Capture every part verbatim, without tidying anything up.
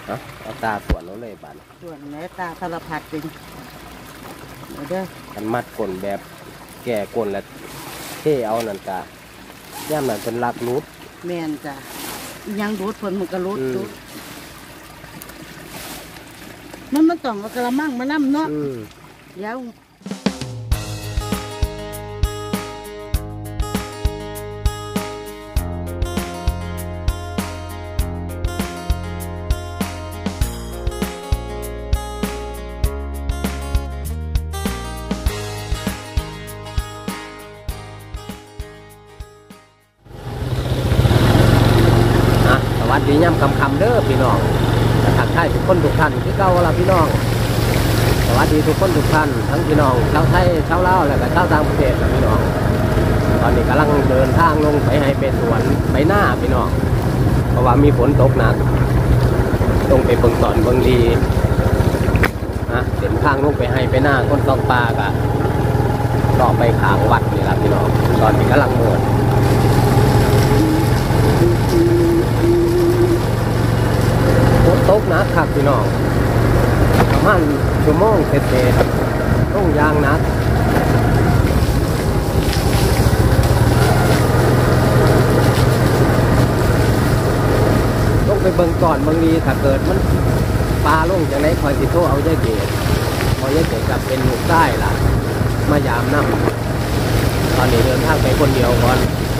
เอาเอาตาสวนแล้วเลยบ้านส่วนแล้วตาสารพัดจริงเด้อกันมัดก้นแบบแก่ก้นแล้วเท่เอานั่นกะย่ำนั่นเป็นลักรูดแม่นจ้ะยังรูดผลมันก็รูดรูดมันมันต้องเอากระมังมานั่มเนาะยาวสวัสดีย่ำคำคำเด้อพี่น้องทักทายทุกคนทุกท่านที่เก้าละพี่น้องสวัสดีทุกคนทุกท่านทั้งพี่น้องชาวไทยชาวลาวและก็ชาวต่างประเทศนะพี่น้องตอนนี้กำลังเดินทางลงไปให้เป็นสวนไปหน้าพี่น้องเพราะว่ามีฝนตกหนักต้องไปเบิ่งสอนเบิ่งดีนะเดินทางลงไปให้ไปหน้าคนต้องปลากะต่อไปขางวัดนี่แหละพี่น้องตอนนี้กำลังเดินตกนักครับพี่น้องประมาณชั่วโมงเศษๆต้องยางนักต้องไปเบิ่งก่อนบางทีถ้าเกิดมันปลาลงจากไหนคอยติดโตเอาใจเกศพอใจเกศกับเป็นหนุกได้ล่ะมายามน้ำตอนนี้เดินทางไปคนเดียวก่อน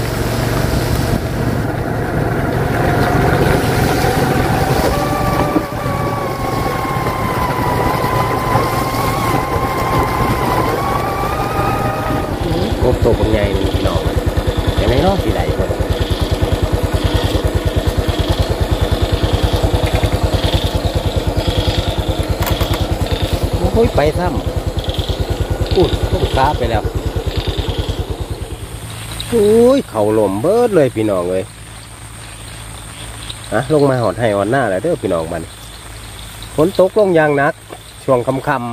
กบตัวเป็นไงพี่น้องอย่างไรเนาะสีไหลหมดโอ้ยไปซ้ำอุ้ยต้องซาไปแล้วโอ้ยเข่าหล่มเบิดเลยพี่น้องเลยอะลงมาหอดให้หอดหน้าแล้วเด้อพี่น้องมันฝนตกลงยางนักช่วงค่ำ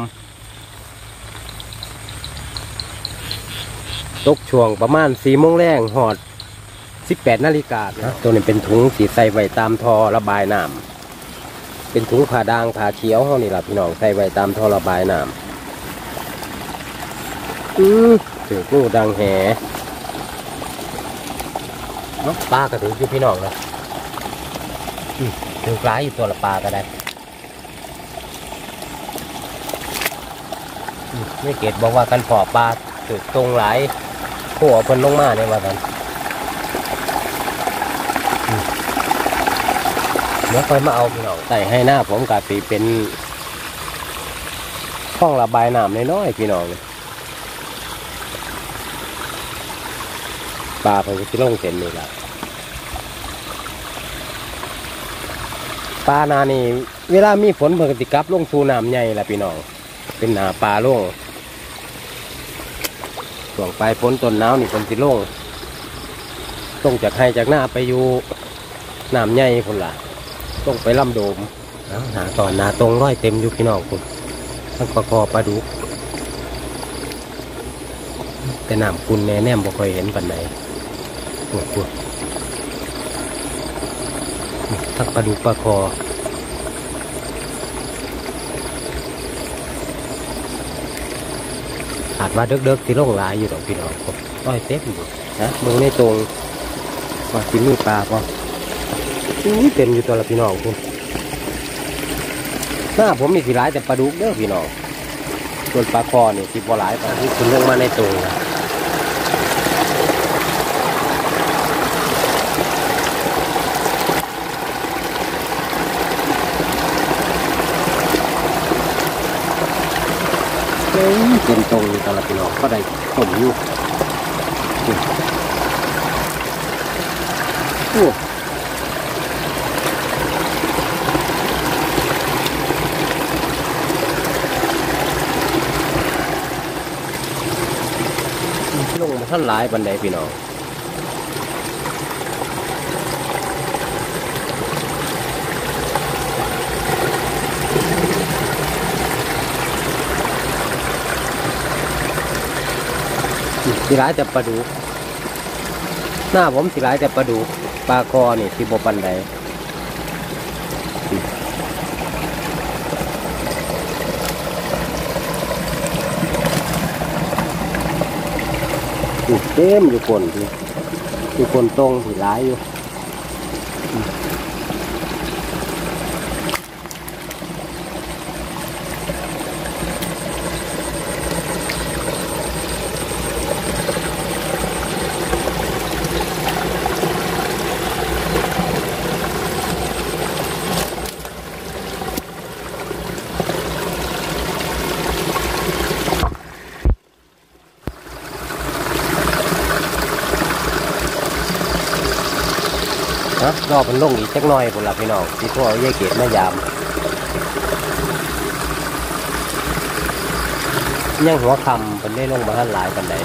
ตกช่วงประมาณสี่โมงแรงหอดสิบแปดนาฬิกานะตัวนี้เป็นถุงสีใส่ไว้ตามท่อระบายน้ำเป็นถุงผ่าด่างผ่าเขียวเขานี่แหละพี่น้องใส่ไว้ตามท่อระบายน้ำอือถือกู้ดังแหเนาะปลากระถืออยู่พี่น้องนะถือปลาอยู่ตัวละปลาก็ได้ไม่เกตบอกว่ากันพอปลาถือตรงหลายหัวเพิ่นลงมาเนี่ยว่ากันเดี๋ยวค่อยมาเอาพี่น้องใส่ให้หน้าผมกะตีเป็นห้องระบายน้ำน้อยๆพี่น้องปลาเพิ่นจะลงเต็มนี่แหละปลานานี่เวลามีฝนเพิ่นติกลับลงสู่น้ำใหญ่ละพี่น้องเป็นหนาปลาลงช่วงปลายฝนต้นหนาวนี่ฝนสิลงต้องจากให้จากหน้าไปอยู่น้ำใหญ่คนละต้องไปลำโดมหาตอนนาตรงร้อยเต็มอยู่พี่น้องคุณทั้งปลาคอปลาดุกแต่น้ำคุณแน่แน่บ่ค่อยเห็นปันไหนปวดปวดทั้งปลาดุกปลาคออาจว่าเด็กๆที่ล่องลายอยู่ดอกพี่น้องครับร้อยเต็มอยู่นะมึงในตรงว่ากินมือปลาป่ะเต็มอยู่ตัวละพี่น้องคุณหน้าผมมีสีร้ายแต่ปลาดุกเด้อพี่น้องส่วนปลาคอเนี่ยสีบัวหลายปลาที่คุณลงมาในตรงเป็นตรงตลอดพี่น้องก็ได้ผมอยู่โอ้ลงมาท่านหลายบันไดพี่น้องสีร้ายแต่ปลาดุกหน้าผมสีร้ายแต่ปลาดุกปลาคอนี่สีบปันไดเต็มอยู่คนที่อยู่คนตรงที่ร้ายอยู่รอเป็นลงอีกจักหน่อยพุ่นล่ะพี่น้องที่พ่อเย่เกศมายามยังหัวคำเป็นได้ลงมาท่านหลายกันใด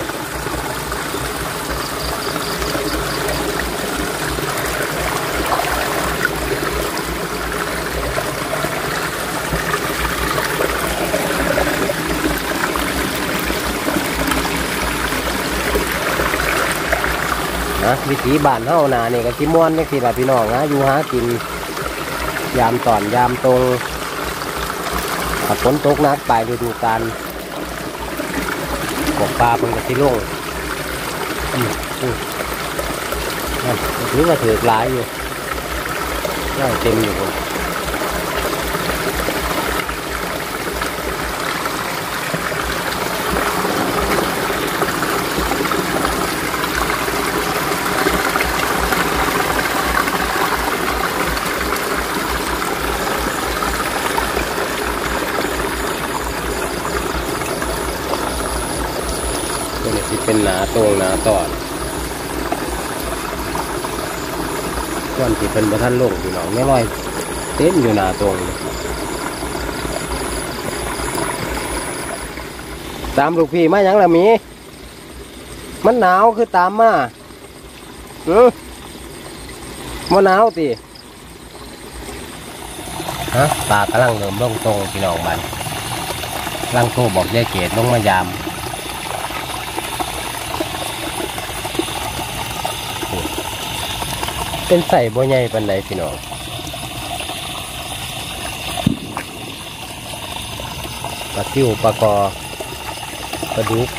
วิถีบ้านเฮานาเนี่ยก็สิม่วนจังซี่ล่ะพี่น้องนะอยู่หากินยามตอนยามตรงถ้าฝนตกหนักปลายฤดูกาลกบปลาเพิ่นก็สิลงอืออือนั่นถือว่าถือหลายอยู่ย่างเต็มอยู่พุ่นเป็นหนาตรงหนาตอนก้อนที่เป็นบะท่านลงพี่น้องไม่ร้อยเต้นอยู่หนาตรงตามลูกพี่มาอย่างละมีมันหนาวคือตามมาเออมันหนาวตีฮะปลากำลังเริ่มลงตรงพี่น้องบันกำลังโทรบอกยายเกศลงมายามเป็นใส่บ่ใหญ่ปานใดพี่น้องปลาซิวปลากอปลาดุก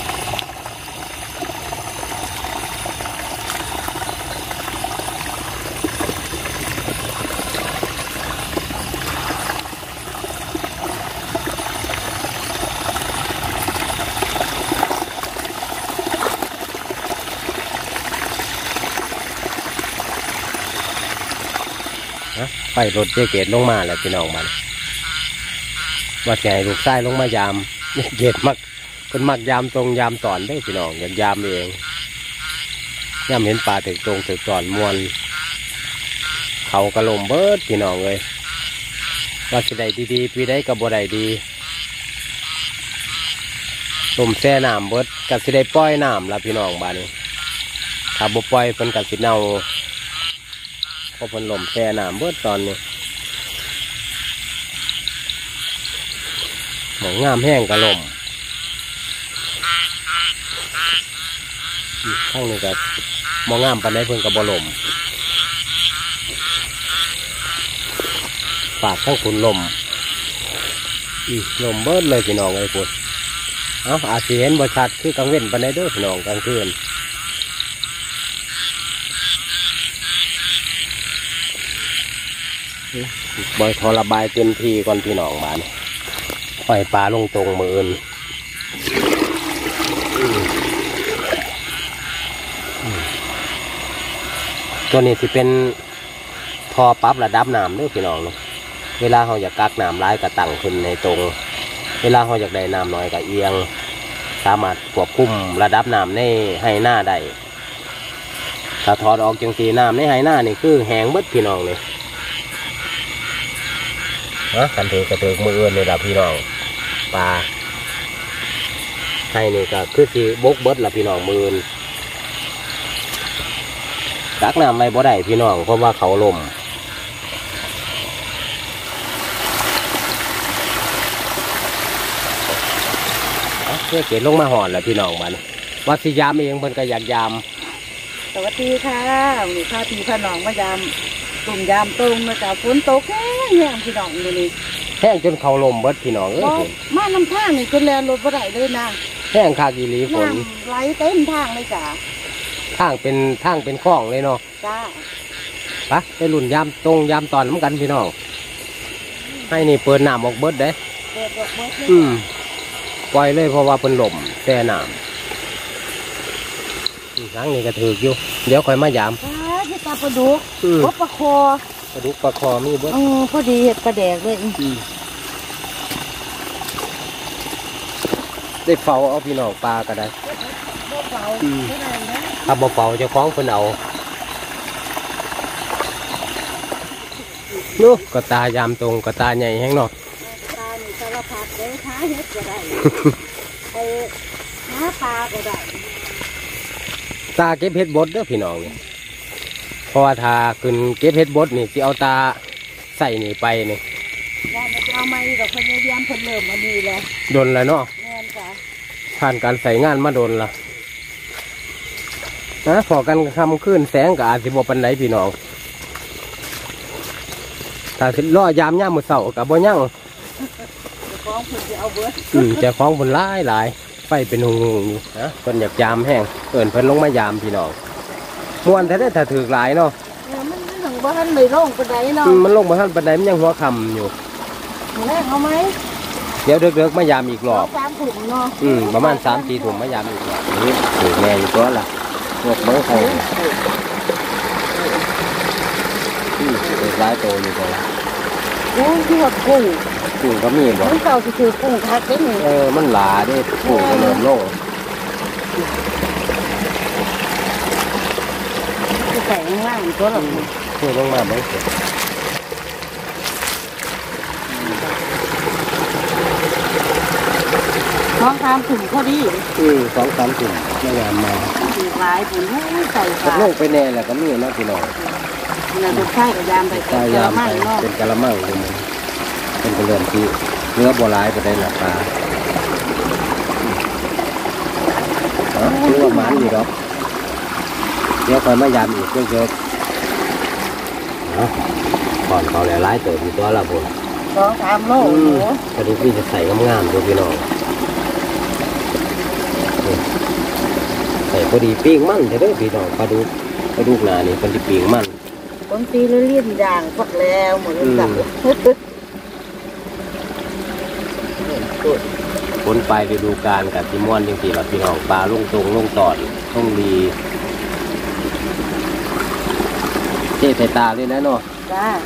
ไปรถเจ๊เกศลงมาแล้วพี่น้องมันว่าไงลูกไส้ลงมายามเกศมักเป็นมักยามตรงยามตอนได้พี่น้องอย่างยามเองยามเห็นปลาถึงตรงถึงตอนมวนเขากระลมเบิดพี่น้องเลยว่าสิได้ดีๆพี่ได้กับบ่ได้ดีลมแช่น้ำเบิดกับสิได้ปล่อยน้ำละพี่น้องบ้านนี้ถ้าบ่ปล่อยเป็นกับสิเน่าพอพันลมแช่น้ำเบิดตอนนี้หมองงามแห้งกระลมข้างนี้ก็มองงามปานใดเพิ่นกับบลมปากข้างคุณลมอีลมเบิดเลยพี่น้องไอ้ปุ๊ดเอ้าอาจจะเห็นบ่ชัดคือกลางเว้นปานใดเด้อพี่น้องกลางคืนบอยทอระบายเต็มที่ก่อนพี่น้องบ้านปล่อยปลาลงตรงมืออื่นตัวนี้ที่เป็นทอปรับระดับน้ำด้วยพี่น้องเนาะเวลาเราอยากกักน้ำร้ายก็ตั้งขึ้นในตรงเวลาเราอยากได้น้ำน้อยก็เอียงสามารถควบคุมระดับน้ำในให้หน้าได้ถ้าถอดออกจังสีน้ำในให้หน้านี่คือแห้งเบิดพี่น้องเลยนะกันถือกระถือมืออื่นเลยละพี่น้องปลาให้นี่ก็คือสีบกเบิดละพี่น้องมืออื่นกักน้ำไม่บ่ได้พี่น้องเพราะว่าเขาลมเพื่อเกศลงมาหอนแล้วพี่น้องมันวัดสิยามเองเพิ่นก็อยากยามสวัสดีค่ะมีข้าพี่พน้องมายามตุ่มยามตรงนะจ๊ะฝนตกแห้งแห้งพี่น้องอยู่นี่แห้งจนเขาลมเบิดพี่น้องเอ้ยมาน้ำท่านี่จนแลนรถบ่ได้เลยนะแห้งคากีรีฝนน้ำไหลเต็มทางเลยจ้ะทางเป็นทางเป็นคลองเลยเนาะจ้าไปไปรุ่นยามตรงยามตอนน้ำกันพี่น้องให้นี่เปิดน้ำออกเบิดเด้เปิดดอกเบิดเลยอืมปล่อยเลยเพราะว่าเป็นลมแช่น้ำอีกครั้งนี้ก็ถืออยู่เดี๋ยวค่อยมายามจ้าที่ตาปลาดุกอืมพบปลาคอปลาดุกปลาคอมีเบิดเออพอดีเห็ดปลาแดกเลยได้เฝ้าเอาพี่น้องปลาก็ได้บ่เบาอืมไม่ได้นะถ้าบ่เฝ้าเจะคล้าของเพิ่นเอาลูกก็ตายามตรงก็ตาใหญ่แห้งเนาะปลานี่สารพัดเลยหาเห็ดก็ได้ ไปหาปลาก็ได้ตาเก็บเห็ดบดเด้อพี่น้องนี่เพราะว่าถ้าขึ้นเก็บเห็ดบดนี่สิเอาตาใส่นี่ไปนี่ยายมันจะเอาไม้ดอกพญายามเพิ่นเริ่มมาดีแล้วโดนแล้วเนาะแม่นจ้ะผ่านการใส่งานมาโดนละนะพอกันคำขึ้นแสงกับอาจสิบปันไดพี่น้องถ้าสิล่อยามย่ามมือเสากับบ่ยั่งเจ้าของเพิ่นจะเอาเบิดอืมเจะคล้าของบนหลายหลายไฟเป็นหงงๆอยู่นะเพิ่นอยากยามแห้งเอิ้นเพิ่นลงมายามพี่น้องม่วนแท้ๆถ้าถือหลายเนาะเออมันมันถึงบ่ทันเลยลงปานใดเนาะอืมมันลงมาทันปันไดมันยังหัวคำอยู่มื้อแรกเอาไหมเดี๋ยวเด็กๆมายามอีกรอบสามถุงเนาะอืมประมาณสามสี่ถุงมายามอีกรอบนี่ถือแม่อยู่ตัวละพวกเบิ้งเขาอืมเด็กหลายโตอยู่ตัวละโอ้ยที่ว่ากุ้งกุ้งก็มีบ่มันเก่าสิคือกุ้งคักเด้นี่เออ มันหลาเด้กุ้งก็เริ่มโลงสิใส่ข้างล่างตัวละกุ้งลงมาเบิ้งเสร็จท้องทามถุงพอดีอืมสองสามถุงมายามมาถุงหลายถุงใส่ปตกลาลงไปแน่แหละก็มีนะพี่น้องเนี่ยลูกชายกับยามไปตายามไม่ไปเนาะเป็นกะละมังเลยมันเป็นกระเรือนที่เนื้อโบราณไปได้หลักปลาเออคือว่ามันอยู่ดอกเดี๋ยวคอยมายามอีกเยอะๆเนาะก่อนเขาแล้วไล่เติบอยู่ตัวละบุญสองสามโลอืโอ้มโหกระดูกพี่จะใส่งามๆดูพี่น้องนี่ใส่พอดีปิ้งมันจะได้อพี่น้องปลาดุกปลาดุกหนานี่เป็นที่ปิ้งมันคนตีเลี่ยนด่างพักแล้วเหมือนกันผลไปฤดูกาลกับทิมอนจริงๆเราพี่น้องปลาลุงตรงลุงตอดต้องดีเจ๊ใส่ตาเลยนะเนาะจ้า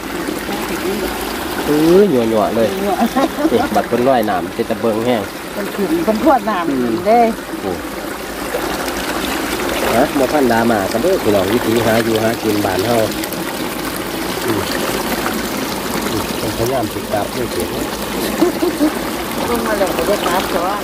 เออหยั่วๆเลยนี่บัดเป็นร้อยหนามเจตะเบิงแห้งคนขึ้นคนทวดน้ำเด้โอ้ฮะมาพันดามากันเด้อพี่น้องวิธีหาอยู่หากินบ้านเฮาอืมอืมต้องพยายามติดตามด้วยเสียงลงมาเลยก็ได้ครับแต่ว่า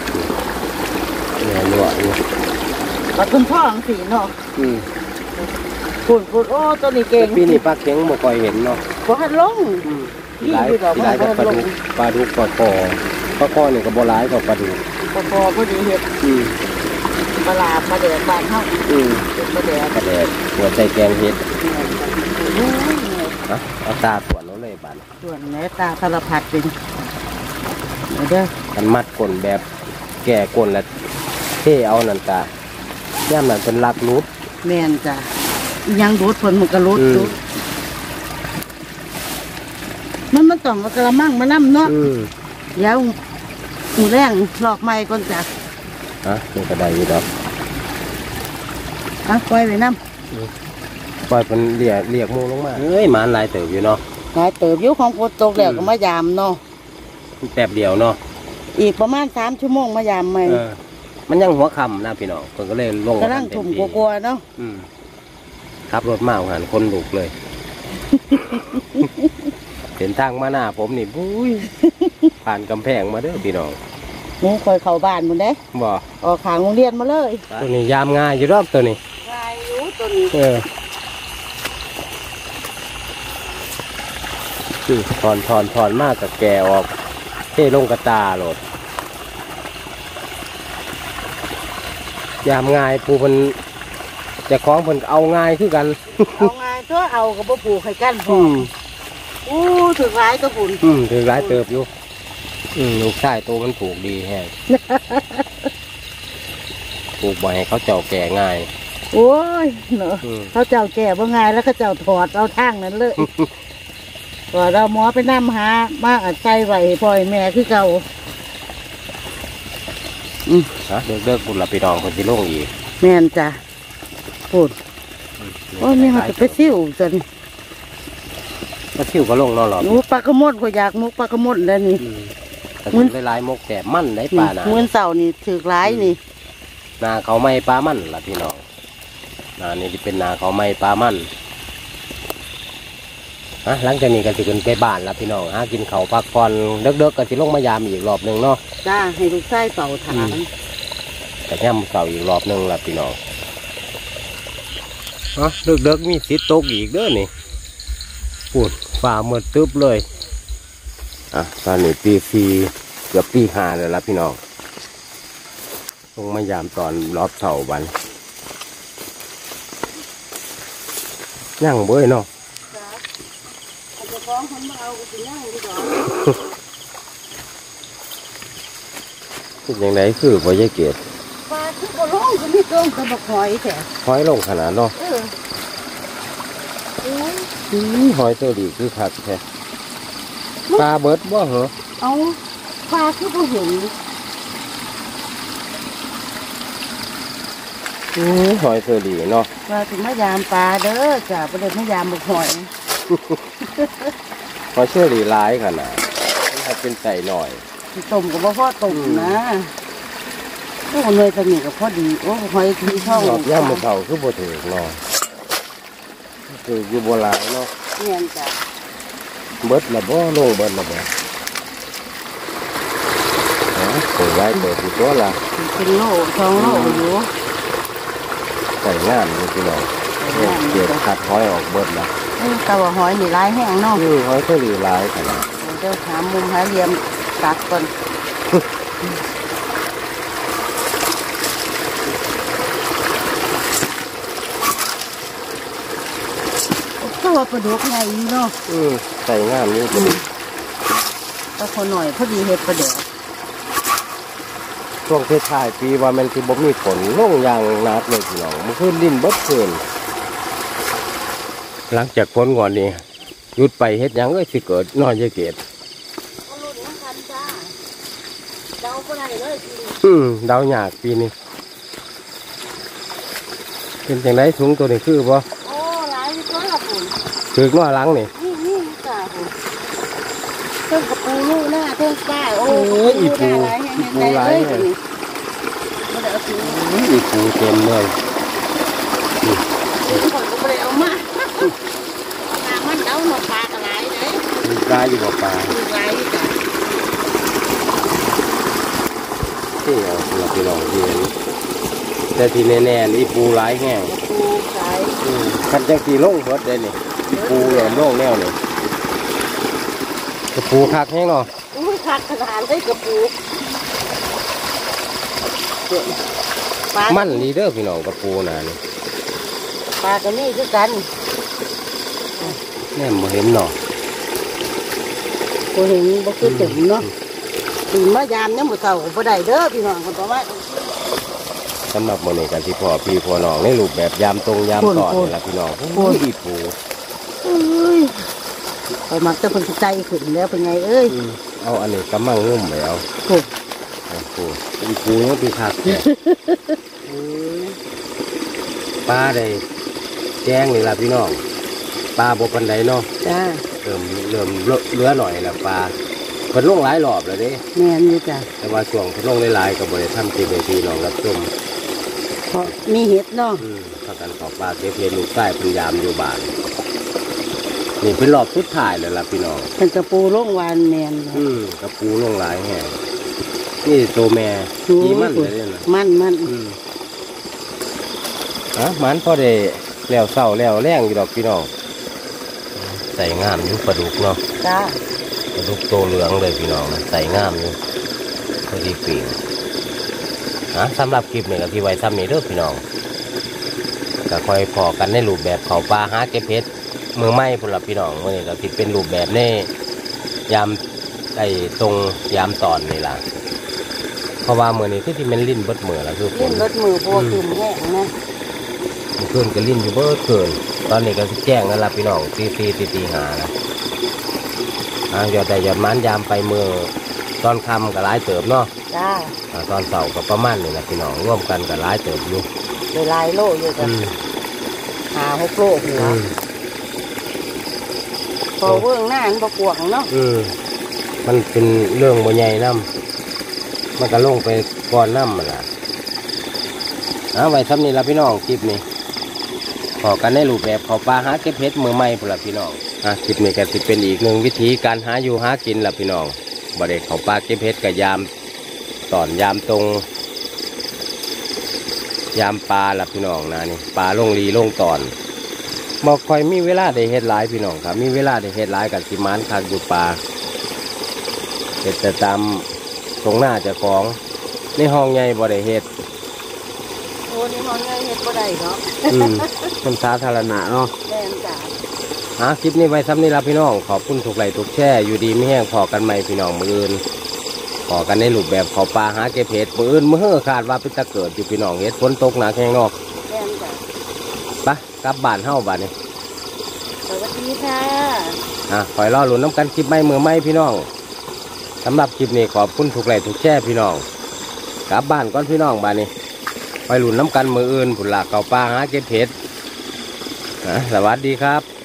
เนี่ยหยั่วอยู่บัดคนพ่อของสีเนาะอืมพูดพูดโอ้ตัวนี้เก่งปีนี้ปลาเข็งบ่ค่อยเห็นเนาะบ่ทันลงหลายหลายกับปลาดุกปลาดุกปลาคอปลาคอนี่ก็บ่หลายกับปลาดุกพอพอพอดีเห็ดอืมปลาลาปลาแดกบานเฮาอืมปลาแดกกระแดดหัวใจแกงเห็ดโอ้ยนะเอาตาสวนเราเลยบานส่วนแม่ตาสารพัดเป็นเด้อกันมัดก้นแบบแก่ก้นแล้วเท่เอานั่นกะย่ำนั่นเป็นลักรูดแม่นจ้ะอีหยังดูดผลมันก็รูดอืมดูดมันมันต้องเอากระมังมานํเนาะอืมเดี๋ยวหมูแรงหลอกไม้ก่อนจ้ะฮะนี่ก็ได้อยู่ดอกอ่ะปล่อยไว้น้ปล่อยเป็นเรียกเรียกหมูลงมาเอ้ยหมานหลายเติบอยู่เนาะำนายเติบอยุของฝนตกแล้วก็มายามเนาะแป๊บเดียวเนาะอีกประมาณสามชั่วโมงมายามใหม่เออมันยังหัวค่ำนะพี่น้องคนก็เลยลงกำลังถุ่มกลัวๆเนาะอืมขับรถมาหันคนลุกเลย เห็นทางมาหน้าผมนี่บุ้ย ผ่านกำแพงมาเด้อพี่น้องหนูคอยเข้าบ้านหมันเด้บ่ออกขางโรงเรียนมาเลยตัวนี้ยามง่ายอยู่รอบตัวนี้ลายอยู่ตัวนี้เออคือถอนถอนถอนมากกับแกออกเท่ลงกระตาโหลดยามง่ายผู้มันจะคล้องเพิ่นเอาง่ายคือกันเอาไงตัวเอากับบ่ปลูกให้กันพออืมอู้ถึงร้ายตัวฝุ่นอืมถือหลายเติบอยู่อืมลูกชายโตมันผูกดีแฮะ ผูกบ่ให้เขาเจ้าแก่ง่ายโอ้ยเนาะอืมเขาเจ้าแก่บ่ง่ายแล้วเขาเจ้าถอดเอาทางนั้นเลย ก็เราหมอไปนำหามาอัดใจไว้ให้พ่อให้แม่คือเก่าฮะเลิกๆคุณละพี่น้องคนที่ลงอีกแม่นจ้ะพูดโอ้ยนี่เขาจะไปซิ่วจนก็ชิวก็ลงเนอนหรอหนูปลากระมดก็อยากมุกปลากระมดแล้วนี่แต่ถึงหลายๆมกแต่มั่นได้ปลาหนาเมื่อเสาร์นี่ถือร้ายนี่นาเขาไม่ปลามั่นละพี่น้องนานี่ที่เป็นนาเขาไม่ปลามั่นฮะหลังจากนี้ก็จะขึ้นไปบ้านละพี่น้องหากินเขาวพักผ่อนเด็กๆก็จะลงมายามอีกรอบหนึ่งเนาะจ้าให้ลูกชายเป่าถางแต่ย่ำเสาอีกรอบหนึ่งละพี่น้องฮะเด็กๆมีสิทธิ์ตกอีกเด้อนี่ปูดฝ่ามืดตึ๊บเลยอ่ะตอนนี้ปีสี่เกือบปีห้าเลยละพี่น้องลงมายามตอนรอบเสาวันย่างเบ้ยเนาะอาจจะฟ้องคนมาเอาไปย่างดีกว่าเป็นยังไงคือพอยายเกศปลาที่ก็ร้องก็ไม่ต้องกระบอกหอยแท้หอยลงขนาดเนาะเออโอ้ยอื้อหอยเจอดีคือคักแท้ปลาเบิดบ่เหรอเอาปลาที่ก็เห็นอื้อหอยเจอดีเนาะปลาถึงมายามปลาเด้อจ้าประเด็นมายามบอกหอยหอยเจอดีหลายขนาดนี่ถ้าเป็นใส่หน่อยต้มกับพ่อต้มนะโอ้เลยตะหนี่กับพ่อดีโอ้หอยที่ช่องรอบย่ำมันเท่าคือบ่ถือเนาะคืออยู่โบราณเนาะเนียนจ้ะเบิดละบ่ลงเบิดละบ่ฮะเปิดไว้เปิดอยู่ตัวละเป็นโลสองโลอยู่ใส่งานนี่พี่น้องเก็บขัดหอยออกเบิดละเออแต่ว่าหอยนี่ร้ายแห้งเนาะอื้อหอยเจอดีหลายขนาดเดี๋ยวหามุมหาเหลี่ยมตัดก่อนก็ว่าปลาดุกไงเนาะอือใส่งานนี่ก็ดีก็คนหน่อยพอดีเห็ดปลาเดือช่วงเทศท้ายปีว่ามันสิบ่มีฝนลงอย่างหนักเลยพี่น้องมันขึ้นดินเบิดขึ้นหลังจากฝนก่อนนี่หยุดไปเฮ็ดหยังก็สิเกิดนอนยายเกศเอาลูกน้ำกันจ้าเดาก็ได้เลยจริงอืมดาวยากปีนี้เป็นจังไดถุงตัวนี้คือบ่โอ้หลายตัวละปุ่นถึกน้อหลังนี่นี่นี่จ้าปุ่นเพิ่งกระปูลูกหน้าเพิ่งป้าโอ้โอ้ยอีปูอีปูหลายแห้งอีปูหลายเลยไม่ได้เอาถุงอุ้ยอีปูเต็มเลยถุงคนก็ไม่ได้เอามาปลามันเดาหนอปลากระไรเลยมีปลาอยู่บ่ปลามีไรจ้ะที่เอาสำหรับพี่น้องที่เห็นแต่ที่แน่ๆนี่อีปูหลายแห้งปูสายอืมคันจังสีลงเบิดได้นี่อีปูแหลมลงแนวนี่กระปูคักแห้งเนาะอุ้ยขาดขนาดเลยกระปูปลามันลีเดอร์พี่น้องกระปูน่ะนี่ปลากับนี่คือกันแน่บ่เห็นเนาะกูเห็นบ่คือถึงเนาะตื่นมายามเนี่ยหมดเต่าบ่ได้เด้อพี่น้องคนต่อมาสำหรับมื้อนี้กันที่พ่อพี่พ่อน้องในรูปแบบยามตรงยามตอนนี่ล่ะพี่น้องโอ้ยอีปูเอ้ยไปมักจะเพิ่นสิใจขึ้นแล้วเป็นไงเอ้ยอืมเอาอันนี้กำมังงุ่มไปเอาโอ้โอ้โหอีปูยังปีคักแท้ปลาได้แจ้งนี่ล่ะพี่น้องปลาบ่ปานใดเนาะจ้าเริ่มเริ่มเหลือหน่อยแล้วปลาเพิ่นลงหลายรอบแล้วเด้แม่นอยู่จ้ะแต่ว่าช่วงเพิ่นลงหลายๆก็บ่ได้ทำคลิปให้พี่น้องรับชมเพราะมีเห็ดเนาะอืมพากันขอปลาเก็บเห็ดลูกใต้พยายามอยู่บ้านนี่เป็นรอบสุดท้ายแล้วล่ะพี่น้องเป็นกระปูร่องวานแม่นอืมกระปูลงหลายแห่งนี่ตัวแม่กี่มันเลยเนี่ยนะมันมันอืมฮะมันพอได้แล้วเศร้าแล้วแรงอยู่ดอกพี่น้องใส่งามอยู่ปลาดุกเนาะจ้าปลาดุกโตเหลืองเลยพี่น้องใส่งามอยู่พอดีปีงฮะสำหรับคลิปนี้ก็ที่ไว้ซ้ำนี้เด้อพี่น้องก็คอยพอกันในรูปแบบเขาปลาหาเก็บเห็ดมือไม้พุ่นละพี่น้องมื่อนี้ก็ที่เป็นรูปแบบในยามได้ตรงยามตอนนี่ล่ะเพราะว่าเมื่อนี้ที่ที่มันลิ้นเบิดมือแล้วคือฝเล่นนรถมือพวกคืนแห้งนะเมื่อคืนก็ลิ้นอยู่เบิดเกินตอนนี้ก็แจ้งแล้วล่ะพี่น้องตีตีตีตีหานะอ่าหยอดแต่หยอดมันยามไปมือตอนค่ำก็หลายเติบเนาะจ้าอ่าตอนเสาร์ก็ประมาณนี่แหละพี่น้องร่วมกันก็หลายเติบอยู่เวลายโลอยู่กัอืนมหาหกโลหัวอืมพอเวิ้งหน้ามันบกวงเนาะอืมมันเป็นเรื่องบ่ใหญ่น้ำมันก็ลงไปก่อนน้ำมันล่ะเอาไว้ทำนี่ละพี่น้องคลิปนี้ขอกันในรูปแบบขอปลาหาเก็บเห็ดมือใหม่พุ่นละพี่น้องอ่ะคลิปนี้ก็สิเป็นอีกหนึ่งวิธีการหาอยู่หากินละพี่น้องบ่ได้เขาปลาเก็บเห็ดกับยามตอนยามตรง ยามปลาละพี่น้องนะนี่ปลาลงรีลงตอนบอกคอยมีเวลาได้เฮ็ดหลายพี่น้องครับมีเวลาได้เฮ็ดหลายกับสิมานคักอยู่ปลาเฮ็ดแต่ตามตรงหน้าเจ้าของในห้องใหญ่บ่ได้เฮ็ดโอ้นี่มันเงินเฮ็ดบ่ได้เนาะอืมคนสาธารณะเนาะแม่นจ้าหาคลิปนี้ไว้ซ้ำนี่ละพี่น้องขอบคุณทุกไลค์ทุกแช่อยู่ดีไม่แห้งพอกันใหม่พี่น้องมืออื่นพอกันในรูปแบบขอปลาหาเก็บเห็ดมืออื่นมือเฮ่อขาดว่าเป็นตะเกิดอยู่พี่น้องเฮ็ดฝนตกหนักแห้งนอกแม่นจ้าไปกลับบ้านเฮ้าบ้านนี่สวัสดีค่ะอ่ะคอยรอหลุนน้ำกันคลิปไม่มือไม่พี่น้องสำหรับคลิปนี้ขอบคุณทุกไลค์ทุกแช่พี่น้องกลับบ้านก่อนพี่น้องบ้านนี้คอยหลุนน้ำกันมืออื่นผุนหลักเก่าปลาหาเก็บเห็ดอ่ะสวัสดีครับ